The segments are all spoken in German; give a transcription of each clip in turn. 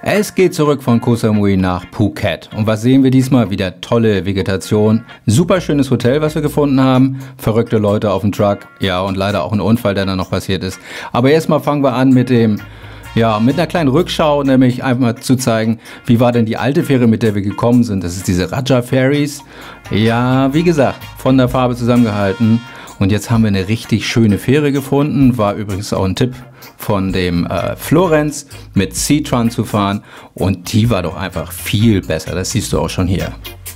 Es geht zurück von Koh Samui nach Phuket. Und was sehen wir diesmal? Wieder tolle Vegetation. Super schönes Hotel, was wir gefunden haben. Verrückte Leute auf dem Truck. Ja, und leider auch ein Unfall, der dann noch passiert ist. Aber erstmal fangen wir an mit dem... Ja, mit einer kleinen Rückschau, nämlich einfach mal zu zeigen, wie war denn die alte Fähre, mit der wir gekommen sind. Das ist diese Raja Ferries. Ja, wie gesagt, von der Farbe zusammengehalten. Und jetzt haben wir eine richtig schöne Fähre gefunden. War übrigens auch ein Tipp von dem Florenz, mit Seatran zu fahren. Und die war doch einfach viel besser. Das siehst du auch schon hier.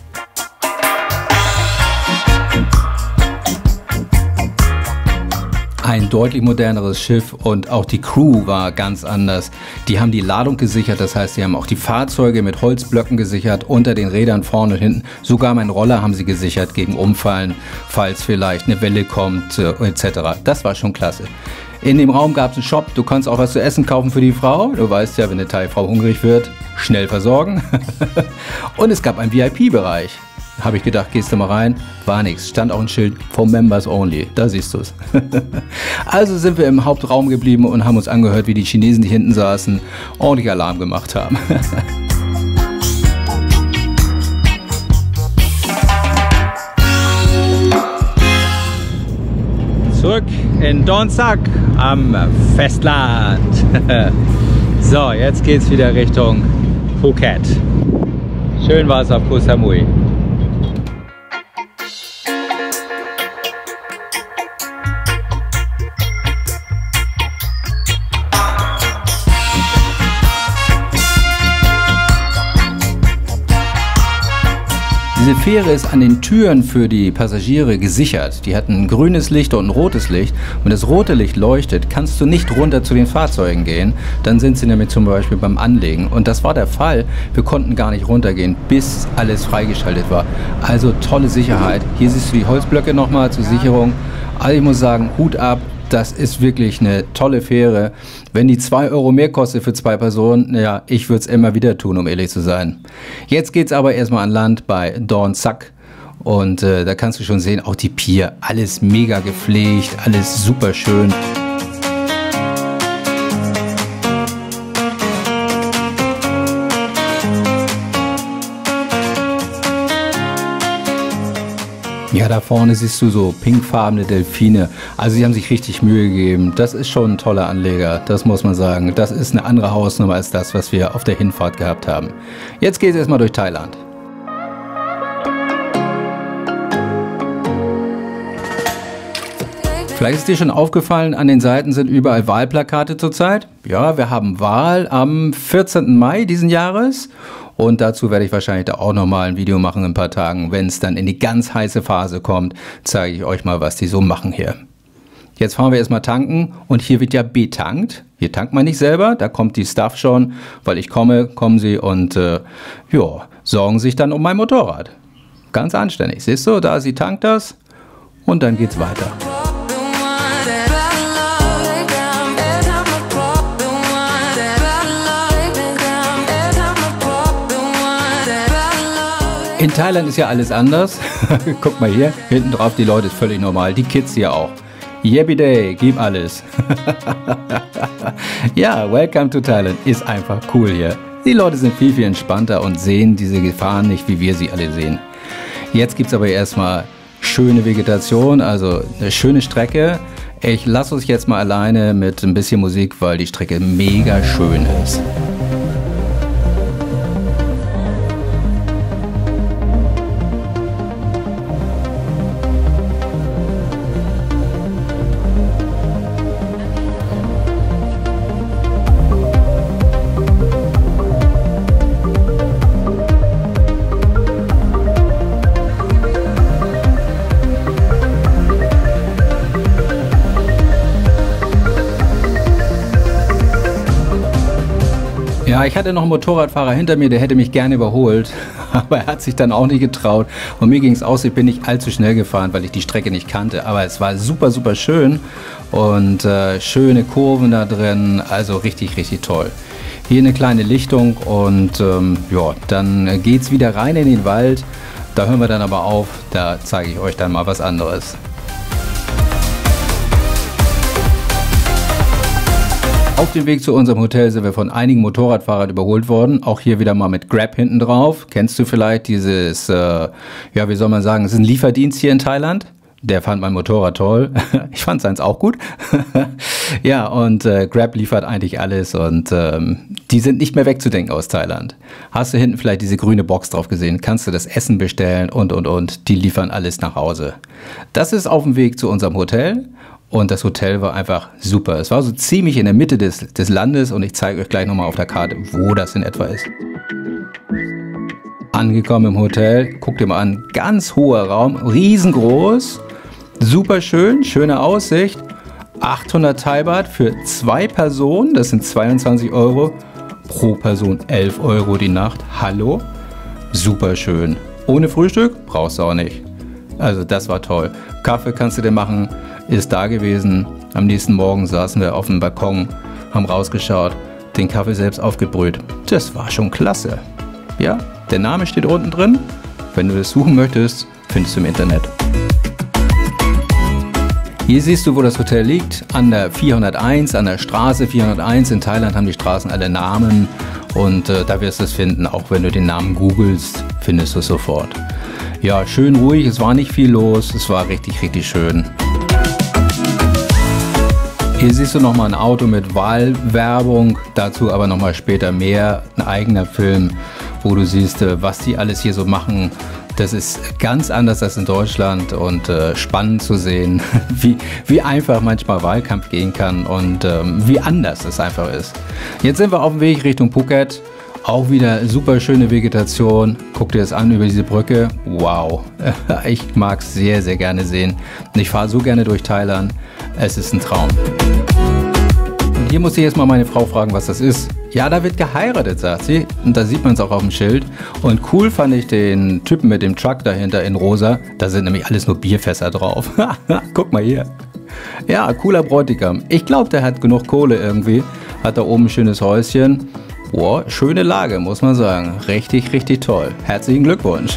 Ein deutlich moderneres Schiff und auch die Crew war ganz anders. Die haben die Ladung gesichert, das heißt, sie haben auch die Fahrzeuge mit Holzblöcken gesichert, unter den Rädern vorne und hinten. Sogar meinen Roller haben sie gesichert gegen Umfallen, falls vielleicht eine Welle kommt etc. Das war schon klasse. In dem Raum gab es einen Shop, du kannst auch was zu essen kaufen für die Frau. Du weißt ja, wenn eine Thai-Frau hungrig wird, schnell versorgen. Und es gab einen VIP-Bereich. Habe ich gedacht, gehst du mal rein, war nichts. Stand auch ein Schild for Members Only, da siehst du es. Also sind wir im Hauptraum geblieben und haben uns angehört, wie die Chinesen, die hinten saßen, ordentlich Alarm gemacht haben. Zurück in Don Sak am Festland. So, jetzt geht's wieder Richtung Phuket. Schön war es auf Koh Samui. Diese Fähre ist an den Türen für die Passagiere gesichert. Die hatten ein grünes Licht und ein rotes Licht. Und das rote Licht leuchtet, kannst du nicht runter zu den Fahrzeugen gehen. Dann sind sie nämlich zum Beispiel beim Anlegen. Und das war der Fall. Wir konnten gar nicht runtergehen, bis alles freigeschaltet war. Also tolle Sicherheit. Hier siehst du die Holzblöcke nochmal zur Sicherung. Also ich muss sagen, Hut ab. Das ist wirklich eine tolle Fähre. Wenn die 2 Euro mehr kostet für 2 Personen, ja, ich würde es immer wieder tun, um ehrlich zu sein. Jetzt geht es aber erstmal an Land bei Don Sak. Und da kannst du schon sehen, auch die Pier, alles mega gepflegt, alles super schön. Ja, da vorne siehst du so pinkfarbene Delfine. Also sie haben sich richtig Mühe gegeben. Das ist schon ein toller Anleger, das muss man sagen. Das ist eine andere Hausnummer als das, was wir auf der Hinfahrt gehabt haben. Jetzt geht es erstmal durch Thailand. Vielleicht ist dir schon aufgefallen, an den Seiten sind überall Wahlplakate zurzeit. Ja, wir haben Wahl am 14. Mai diesen Jahres. Und dazu werde ich wahrscheinlich da auch nochmal ein Video machen in ein paar Tagen. Wenn es dann in die ganz heiße Phase kommt, zeige ich euch mal, was die so machen hier. Jetzt fahren wir erstmal tanken und hier wird ja betankt. Hier tankt man nicht selber, da kommt die Staff schon. Weil ich komme, kommen sie und ja, sorgen sich dann um mein Motorrad. Ganz anständig. Siehst du, da sie tankt das und dann geht's weiter. In Thailand ist ja alles anders. Guck mal hier, hinten drauf, die Leute ist völlig normal. Die Kids hier auch. Yeppy Day, gib alles. Ja, welcome to Thailand. Ist einfach cool hier. Die Leute sind viel, viel entspannter und sehen diese Gefahren nicht, wie wir sie alle sehen. Jetzt gibt es aber erstmal schöne Vegetation, also eine schöne Strecke. Ich lasse uns jetzt mal alleine mit ein bisschen Musik, weil die Strecke mega schön ist. Ja, ich hatte noch einen Motorradfahrer hinter mir, der hätte mich gerne überholt, aber er hat sich dann auch nicht getraut und mir ging es aus, ich bin nicht allzu schnell gefahren, weil ich die Strecke nicht kannte, aber es war super, super schön und schöne Kurven da drin, also richtig, richtig toll. Hier eine kleine Lichtung und ja, dann geht es wieder rein in den Wald, da hören wir dann aber auf, da zeige ich euch dann mal was anderes. Auf dem Weg zu unserem Hotel sind wir von einigen Motorradfahrern überholt worden. Auch hier wieder mal mit Grab hinten drauf. Kennst du vielleicht dieses, ja, wie soll man sagen, es ist ein Lieferdienst hier in Thailand. Der fand mein Motorrad toll. Ich fand seins auch gut. Ja, und Grab liefert eigentlich alles und die sind nicht mehr wegzudenken aus Thailand. Hast du hinten vielleicht diese grüne Box drauf gesehen? Kannst du das Essen bestellen und. Die liefern alles nach Hause. Das ist auf dem Weg zu unserem Hotel und das Hotel war einfach super. Es war so ziemlich in der Mitte des Landes und ich zeige euch gleich nochmal auf der Karte, wo das in etwa ist. Angekommen im Hotel, guck dir mal an, ganz hoher Raum, riesengroß. Super schön, schöne Aussicht. 800 Thai Baht für 2 Personen, das sind 22 Euro. Pro Person 11 Euro die Nacht. Hallo? Super schön. Ohne Frühstück? Brauchst du auch nicht. Also das war toll. Kaffee kannst du dir machen, ist da gewesen. Am nächsten Morgen saßen wir auf dem Balkon, haben rausgeschaut, den Kaffee selbst aufgebrüht. Das war schon klasse. Ja, der Name steht unten drin. Wenn du das suchen möchtest, findest du im Internet. Hier siehst du, wo das Hotel liegt, an der 401, an der Straße 401. In Thailand haben die Straßen alle Namen und da wirst du es finden. Auch wenn du den Namen googelst, findest du es sofort. Ja, schön ruhig, es war nicht viel los, es war richtig, richtig schön. Hier siehst du nochmal ein Auto mit Wahlwerbung, dazu aber nochmal später mehr, ein eigener Film, wo du siehst, was die alles hier so machen. Das ist ganz anders als in Deutschland und spannend zu sehen, wie einfach manchmal Wahlkampf gehen kann und wie anders es einfach ist. Jetzt sind wir auf dem Weg Richtung Phuket. Auch wieder super schöne Vegetation. Guck dir das an über diese Brücke. Wow, ich mag es sehr, sehr gerne sehen. Und ich fahre so gerne durch Thailand. Es ist ein Traum. Und hier muss ich jetzt mal meine Frau fragen, was das ist. Ja, da wird geheiratet, sagt sie. Und da sieht man es auch auf dem Schild. Und cool fand ich den Typen mit dem Truck dahinter in rosa. Da sind nämlich alles nur Bierfässer drauf. Guck mal hier. Ja, cooler Bräutigam. Ich glaube, der hat genug Kohle irgendwie. Hat da oben ein schönes Häuschen. Wow, schöne Lage, muss man sagen. Richtig, richtig toll. Herzlichen Glückwunsch.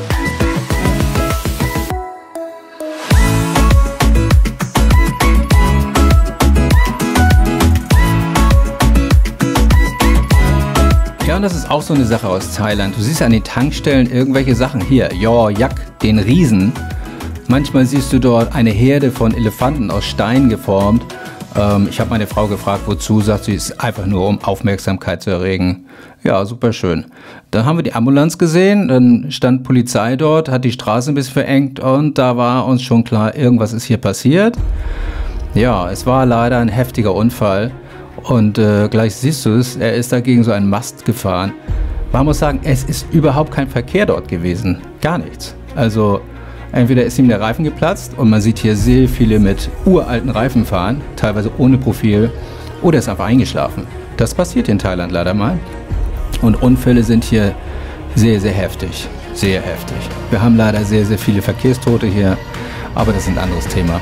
Ja, und das ist auch so eine Sache aus Thailand. Du siehst an den Tankstellen irgendwelche Sachen. Hier, Yor Yak, den Riesen. Manchmal siehst du dort eine Herde von Elefanten aus Stein geformt. Ich habe meine Frau gefragt, wozu, sagt sie, ist einfach nur, um Aufmerksamkeit zu erregen. Ja, super schön. Dann haben wir die Ambulanz gesehen, dann stand Polizei dort, hat die Straße ein bisschen verengt und da war uns schon klar, irgendwas ist hier passiert. Ja, es war leider ein heftiger Unfall und gleich siehst du es, er ist da gegen so einen Mast gefahren. Man muss sagen, es ist überhaupt kein Verkehr dort gewesen, gar nichts. Also entweder ist ihm der Reifen geplatzt und man sieht hier sehr viele mit uralten Reifen fahren, teilweise ohne Profil, oder ist einfach eingeschlafen. Das passiert in Thailand leider mal. Und Unfälle sind hier sehr, sehr heftig. Sehr heftig. Wir haben leider sehr, sehr viele Verkehrstote hier, aber das ist ein anderes Thema.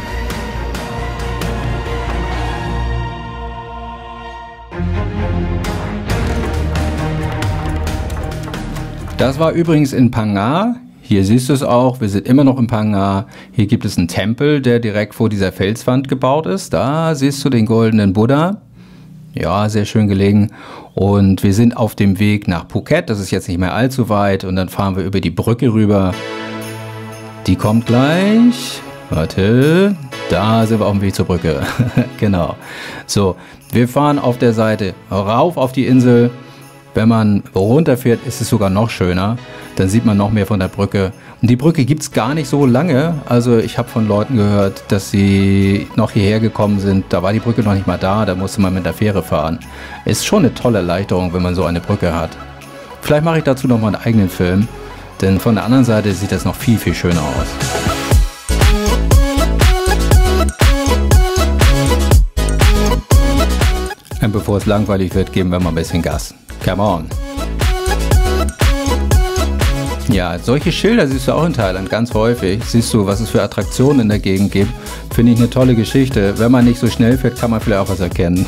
Das war übrigens in Phang Nga. Hier siehst du es auch, wir sind immer noch in Phang Nga. Hier gibt es einen Tempel, der direkt vor dieser Felswand gebaut ist. Da siehst du den goldenen Buddha. Ja, sehr schön gelegen. Und wir sind auf dem Weg nach Phuket. Das ist jetzt nicht mehr allzu weit. Und dann fahren wir über die Brücke rüber. Die kommt gleich. Warte, da sind wir auf dem Weg zur Brücke. Genau. So, wir fahren auf der Seite rauf auf die Insel. Wenn man runterfährt, ist es sogar noch schöner. Dann sieht man noch mehr von der Brücke. Und die Brücke gibt es gar nicht so lange. Also ich habe von Leuten gehört, dass sie noch hierher gekommen sind. Da war die Brücke noch nicht mal da, da musste man mit der Fähre fahren. Ist schon eine tolle Erleichterung, wenn man so eine Brücke hat. Vielleicht mache ich dazu noch mal einen eigenen Film. Denn von der anderen Seite sieht das noch viel, viel schöner aus. Und bevor es langweilig wird, geben wir mal ein bisschen Gas. Come on! Ja, solche Schilder siehst du auch in Thailand ganz häufig. Siehst du, was es für Attraktionen in der Gegend gibt. Finde ich eine tolle Geschichte. Wenn man nicht so schnell fährt, kann man vielleicht auch was erkennen.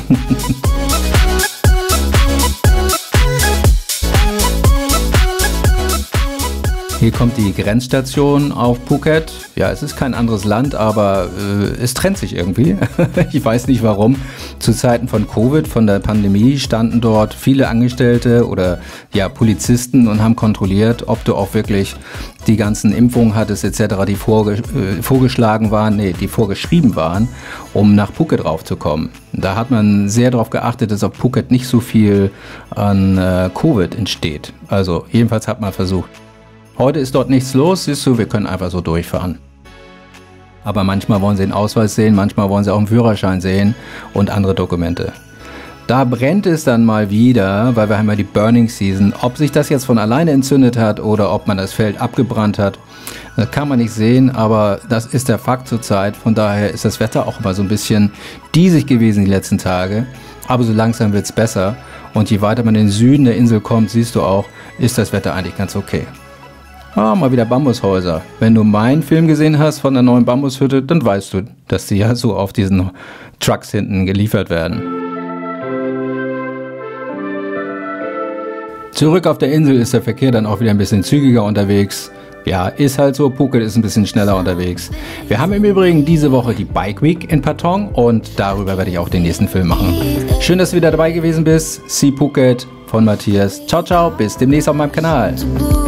Hier kommt die Grenzstation auf Phuket. Ja, es ist kein anderes Land, aber es trennt sich irgendwie. Ich weiß nicht warum. Zu Zeiten von Covid, von der Pandemie, standen dort viele Angestellte oder ja, Polizisten und haben kontrolliert, ob du auch wirklich die ganzen Impfungen hattest etc., die vorgeschlagen waren, die vorgeschrieben waren, um nach Phuket raufzukommen. Da hat man sehr darauf geachtet, dass auf Phuket nicht so viel an Covid entsteht. Also jedenfalls hat man versucht. Heute ist dort nichts los, siehst du, wir können einfach so durchfahren. Aber manchmal wollen sie den Ausweis sehen, manchmal wollen sie auch einen Führerschein sehen und andere Dokumente. Da brennt es dann mal wieder, weil wir haben ja die Burning Season. Ob sich das jetzt von alleine entzündet hat oder ob man das Feld abgebrannt hat, das kann man nicht sehen, aber das ist der Fakt zurzeit. Von daher ist das Wetter auch immer so ein bisschen diesig gewesen die letzten Tage. Aber so langsam wird es besser und je weiter man in den Süden der Insel kommt, siehst du auch, ist das Wetter eigentlich ganz okay. Ah, mal wieder Bambushäuser. Wenn du meinen Film gesehen hast von der neuen Bambushütte, dann weißt du, dass die ja so auf diesen Trucks hinten geliefert werden. Zurück auf der Insel ist der Verkehr dann auch wieder ein bisschen zügiger unterwegs. Ja, ist halt so, Phuket ist ein bisschen schneller unterwegs. Wir haben im Übrigen diese Woche die Bike Week in Patong und darüber werde ich auch den nächsten Film machen. Schön, dass du wieder dabei gewesen bist. See Phuket von Matthias. Ciao, ciao, bis demnächst auf meinem Kanal.